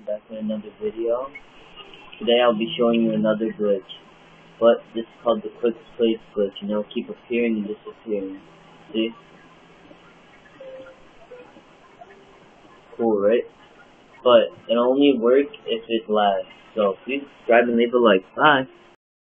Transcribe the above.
back with another video. Today I'll be showing you another glitch, but this is called the quick place glitch, and it'll keep appearing and disappearing. See? Cool, right? But it'll only work if it lasts. So please subscribe and leave a like. Bye!